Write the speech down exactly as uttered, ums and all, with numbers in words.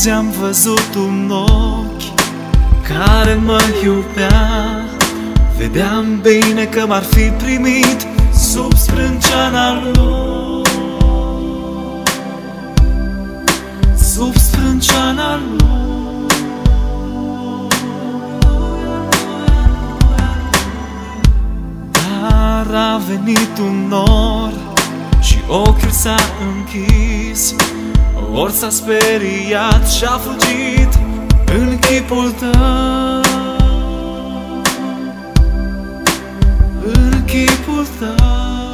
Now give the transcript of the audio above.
Azi am văzut un ochi care mă iubea. Vedeam bine că m-ar fi primit sub sprânceana lui, sub sprânceana lui. Dar a venit un nor și ochiul s-a închis, ori s-a speriat și-a fugit în chipul tău, în chipul tău.